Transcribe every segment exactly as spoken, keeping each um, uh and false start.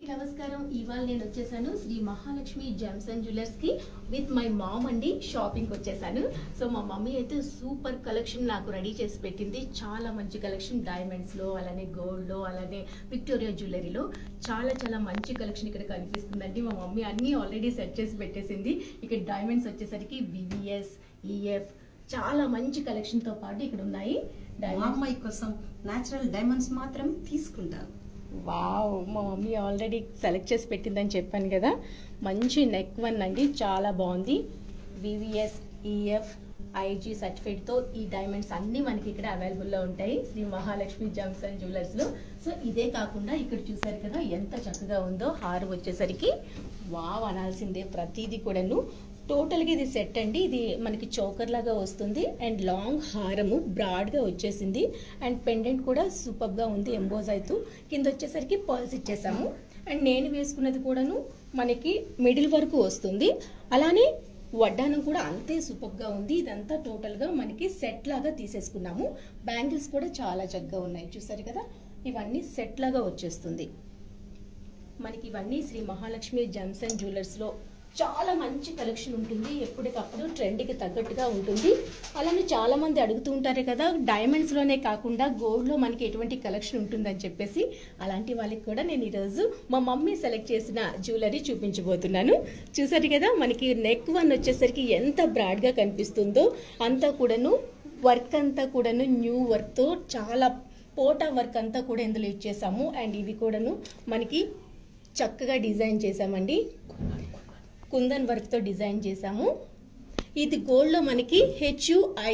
నమస్కారం. ఇవాళ నేను వచ్చేసాను Sri Mahalakshmi gems and jewellers కి విత్ మై మామ్ అండి. షాపింగ్ వచ్చేసాను. సో మా మమ్మీ అయితే సూపర్ కలెక్షన్ నాకు రెడీ చేసి పెట్టింది. చాలా మంచి కలెక్షన్ డైమండ్స్ లో, అలానే గోల్డ్ లో, అలానే విక్టోరియా జ్యువెలరీలో చాలా చాలా మంచి కలెక్షన్ ఇక్కడ కనిపిస్తుందండి. మా మమ్మీ అన్ని ఆల్రెడీ సెట్ చేసి పెట్టేసింది. ఇక్కడ డైమండ్స్ వచ్చేసరికి వివిఎస్, ఈఎఫ్ చాలా మంచి కలెక్షన్ తో పాటు ఇక్కడ ఉన్నాయి. అమ్మాయి కోసం న్యాచురల్ డైమండ్స్ మాత్రం తీసుకుంటాను. వావ్, మా మమ్మీ ఆల్రెడీ సెలెక్ట్ చేసి పెట్టిందని చెప్పాను కదా. మంచి నెక్ వన్ అండి, చాలా బాగుంది. వివిఎస్, ఈఎఫ్, ఐజీ సర్టిఫికేట్తో ఈ డైమండ్స్ అన్నీ మనకి ఇక్కడ అవైలబుల్లో ఉంటాయి శ్రీ మహాలక్ష్మి జెమ్స్ అండ్ జ్యువెలర్స్లో. సో ఇదే కాకుండా ఇక్కడ చూసారు కదా ఎంత చక్కగా ఉందో. హారం వచ్చేసరికి వావ్ అనాల్సిందే, ప్రతిదీ కూడాను. టోటల్గా ఇది సెట్ అండి. ఇది మనకి చోకర్ లాగా వస్తుంది అండ్ లాంగ్ హారము బ్రాడ్గా వచ్చేసింది అండ్ పెండెంట్ కూడా సూపర్గా ఉంది. ఎంబోజ్ అవుతూ కింద వచ్చేసరికి పర్ల్స్ ఇచ్చేసాము అండ్ నేను వేసుకున్నది కూడాను మనకి మిడిల్ వరకు వస్తుంది. అలానే వడ్డానం కూడా అంతే సూపర్గా ఉంది. ఇదంతా టోటల్గా మనకి సెట్ లాగా తీసేసుకున్నాము. బ్యాంగిల్స్ కూడా చాలా చక్కగా ఉన్నాయి, చూసారు కదా. ఇవన్నీ సెట్ లాగా వచ్చేస్తుంది మనకి. ఇవన్నీ శ్రీ మహాలక్ష్మి జెమ్స్ అండ్ జ్యువెలర్స్లో చాలా మంచి కలెక్షన్ ఉంటుంది. ఎప్పటికప్పుడు ట్రెండ్కి తగ్గట్టుగా ఉంటుంది. అలానే చాలా మంది అడుగుతూ ఉంటారు కదా, డైమండ్స్లోనే కాకుండా గోల్డ్లో మనకి ఎటువంటి కలెక్షన్ ఉంటుందని చెప్పేసి. అలాంటి వాళ్ళకి కూడా నేను ఈరోజు మా మమ్మీ సెలెక్ట్ చేసిన జ్యువెలరీ చూపించబోతున్నాను. చూసారు కదా, మనకి నెక్ వన్ వచ్చేసరికి ఎంత బ్రాడ్గా కనిపిస్తుందో. అంతా కూడాను వర్క్ అంతా కూడాను న్యూ వర్క్తో చాలా పోటా వర్క్ అంతా కూడా ఇందులో ఇచ్చేసాము. అండ్ ఇవి కూడాను మనకి చక్కగా డిజైన్ చేసామండి. కుందన్ వర్క్ తో డిజైన్ చేసాము. ఇది గోల్డ్ లో మనకి హెచ్యుఐ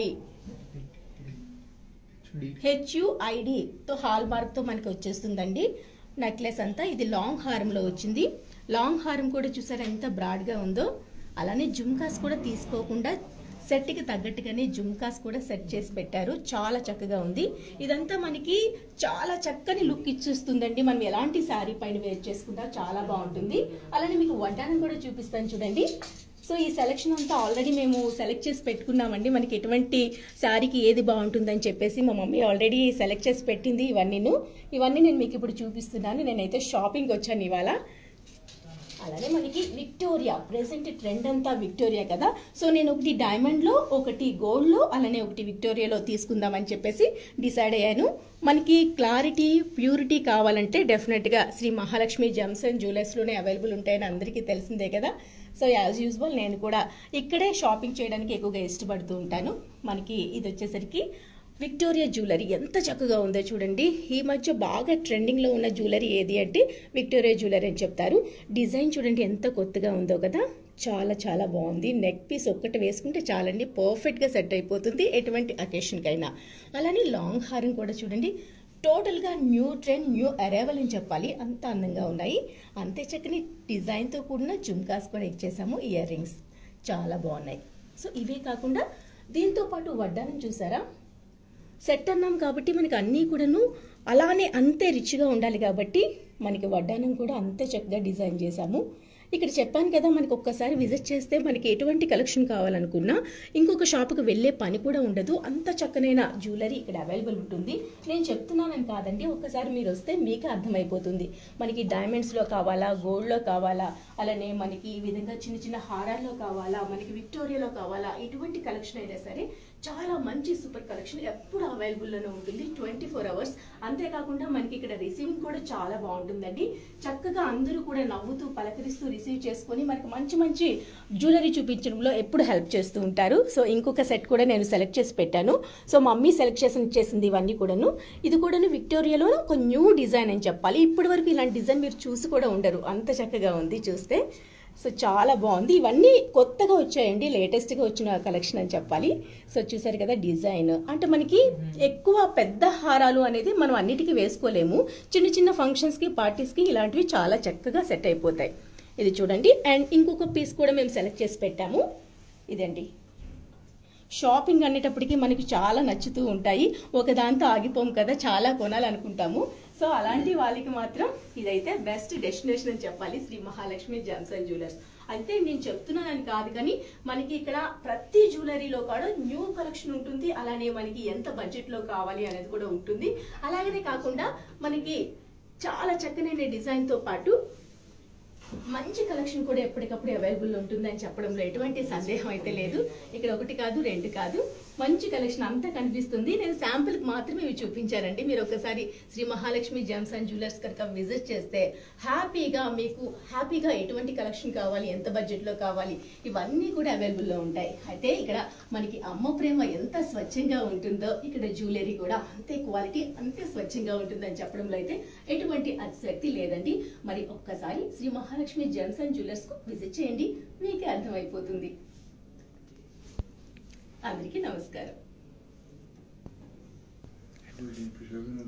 హెచ్యుఐడి తో హాల్ మార్క్ తో మనకి వచ్చేస్తుందండి నెక్లెస్ అంతా. ఇది లాంగ్ హారం లో వచ్చింది. లాంగ్ హారం కూడా చూసారా ఎంత బ్రాడ్ గా ఉందో. అలానే జుమ్కాస్ కూడా తీసుకోకుండా సెట్ కి తగ్గట్టుగానే జుమ్కాస్ కూడా సెట్ చేసి పెట్టారు. చాలా చక్కగా ఉంది. ఇదంతా మనకి చాలా చక్కని లుక్ ఇచ్చేస్తుందండి. మనం ఎలాంటి శారీ పైన వేర్ చేసుకుంటా చాలా బాగుంటుంది. అలానే మీకు వడ్డానం కూడా చూపిస్తాను చూడండి. సో ఈ సెలెక్షన్ అంతా ఆల్రెడీ మేము సెలెక్ట్ చేసి పెట్టుకున్నామండి. మనకి ఎటువంటి శారీకి ఏది బాగుంటుందని చెప్పేసి మా మమ్మీ ఆల్రెడీ సెలెక్ట్ చేసి పెట్టింది. ఇవన్నీను ఇవన్నీ నేను మీకు ఇప్పుడు చూపిస్తున్నాను. నేనైతే షాపింగ్ వచ్చాను ఇవాళ. అలానే మనకి విక్టోరియా ప్రెసెంట్ ట్రెండ్ అంతా విక్టోరియా కదా. సో నేను ఒకటి డైమండ్ లో, ఒకటి గోల్డ్ లో, అలానే ఒకటి విక్టోరియాలో తీసుకుందామని చెప్పేసి డిసైడ్ అయ్యాను. మనకి క్లారిటీ, ప్యూరిటీ కావాలంటే డెఫినెట్ గా Sri Mahalakshmi gems and jewellers లోనే అవైలబుల్ ఉంటాయని అందరికీ తెలిసిందే కదా. సో యాజ్ యూజువల్ నేను కూడా ఇక్కడే షాపింగ్ చేయడానికి ఎక్కువగా ఇష్టపడుతూ ఉంటాను. మనకి ఇది వచ్చేసరికి విక్టోరియా జ్యువెలరీ ఎంత చక్కగా ఉందో చూడండి. ఈ మధ్య బాగా ట్రెండింగ్ లో ఉన్న జ్యువెలరీ ఏది అంటే విక్టోరియా జ్యువెలరీ అని చెప్తారు. డిజైన్ చూడండి ఎంత కొత్తగా ఉందో కదా. చాలా చాలా బాగుంది. నెక్ పీస్ ఒక్కటి వేసుకుంటే చాలండి, పర్ఫెక్ట్ గా సెట్ అయిపోతుంది ఎటువంటి అకేషన్ కైనా. అలానే లాంగ్ హారం కూడా చూడండి, టోటల్ గా న్యూ ట్రెండ్, న్యూ అరైవల్ అని చెప్పాలి. అంత అందంగా ఉన్నాయి. అంతే చక్కని డిజైన్ తో కూడిన జుమ్కాస్ కూడా ఇచ్చేసాము. ఇయర్ రింగ్స్ చాలా బాగున్నాయి. సో ఇవే కాకుండా దీంతో పాటు వడ్డానం చూసారా. సెట్ అన్నాం కాబట్టి మనకి అన్నీ కూడాను అలానే అంతే రిచ్గా ఉండాలి కాబట్టి మనకి వడ్డానం కూడా అంతే చక్కగా డిజైన్ చేశాము. ఇక్కడ చెప్పాను కదా, మనకి ఒక్కసారి విజిట్ చేస్తే మనకి ఎటువంటి కలెక్షన్ కావాలనుకున్నా ఇంకొక షాప్కి వెళ్ళే పని కూడా ఉండదు. అంత చక్కనైన జ్యువెలరీ ఇక్కడ అవైలబుల్ ఉంటుంది. నేను చెప్తున్నానని కాదండి, ఒక్కసారి మీరు వస్తే మీకే అర్థమైపోతుంది. మనకి డైమండ్స్లో కావాలా, గోల్డ్లో కావాలా, అలానే మనకి ఈ విధంగా చిన్న చిన్న హారాల్లో కావాలా, మనకి విక్టోరియాలో కావాలా, ఇటువంటి కలెక్షన్ అయినా సరే చాలా మంచి సూపర్ కలెక్షన్ ఎప్పుడు అవైలబుల్లోనే ఉంటుంది ట్వంటీ ఫోర్ అవర్స్. అంతేకాకుండా మనకి ఇక్కడ రిసీవింగ్ కూడా చాలా బాగుంటుందండి. చక్కగా అందరూ కూడా నవ్వుతూ పలకరిస్తూ రిసీవ్ చేసుకొని మనకి మంచి మంచి జ్యువెలరీ చూపించడంలో ఎప్పుడు హెల్ప్ చేస్తూ ఉంటారు. సో ఇంకొక సెట్ కూడా నేను సెలెక్ట్ చేసి పెట్టాను. సో మమ్మీ సెలెక్ట్ చేసి చేసింది ఇవన్నీ కూడాను. ఇది కూడాను విక్టోరియాలో ఒక న్యూ డిజైన్ అని చెప్పాలి. ఇప్పటి వరకు ఇలాంటి డిజైన్ మీరు చూసి కూడా ఉండరు, అంత చక్కగా ఉంది చూస్తే. సో చాలా బాగుంది. ఇవన్నీ కొత్తగా వచ్చాయండి, లేటెస్ట్గా వచ్చిన కలెక్షన్ అని చెప్పాలి. సో చూసారు కదా డిజైన్. అంటే మనకి ఎక్కువ పెద్ద హారాలు అనేది మనం అన్నిటికీ వేసుకోలేము. చిన్న చిన్న ఫంక్షన్స్కి, పార్టీస్కి ఇలాంటివి చాలా చక్కగా సెట్ అయిపోతాయి. ఇది చూడండి. అండ్ ఇంకొక పీస్ కూడా మేము సెలెక్ట్ చేసి పెట్టాము. ఇదండి. షాపింగ్ అనేటప్పటికీ మనకి చాలా నచ్చుతూ ఉంటాయి. ఒక దాంతో ఆగిపోము కదా, చాలా కొనాలనుకుంటాము. సో అలాంటి వాళ్ళకి మాత్రం ఇదైతే బెస్ట్ డెస్టినేషన్ అని చెప్పాలి, Sri Mahalakshmi gems and jewellers. అయితే నేను చెప్తున్నానని కాదు కానీ మనకి ఇక్కడ ప్రతి జ్యువెలరీలో కూడా న్యూ కలెక్షన్ ఉంటుంది. అలానే మనకి ఎంత బడ్జెట్ లో కావాలి అనేది కూడా ఉంటుంది. అలాగనే కాకుండా మనకి చాలా చక్కనైన డిజైన్ తో పాటు మంచి కలెక్షన్ కూడా ఎప్పటికప్పుడు అవైలబుల్ ఉంటుందని చెప్పడంలో ఎటువంటి సందేహం అయితే లేదు. ఇక్కడ ఒకటి కాదు రెండు కాదు మంచి కలెక్షన్ అంతా కనిపిస్తుంది. నేను శాంపుల్ కి మాత్రమే ఇవి చూపించానండి. మీరు ఒకసారి Sri Mahalakshmi gems and jewellers కనుక విజిట్ చేస్తే హ్యాపీగా మీకు హ్యాపీగా ఎటువంటి కలెక్షన్ కావాలి, ఎంత బడ్జెట్ లో కావాలి, ఇవన్నీ కూడా అవైలబుల్ లో ఉంటాయి. అయితే ఇక్కడ మనకి అమ్మ ప్రేమ ఎంత స్వచ్ఛంగా ఉంటుందో ఇక్కడ జ్యువెలరీ కూడా అంతే క్వాలిటీ అంతే స్వచ్ఛంగా ఉంటుందని చెప్పడంలో అయితే ఎటువంటి అతిశక్తి లేదండి. మరి ఒక్కసారి Sri Mahalakshmi gems and jewellers కు విజిట్ చేయండి, మీకే అర్థమైపోతుంది. అందరికీ నమస్కారం.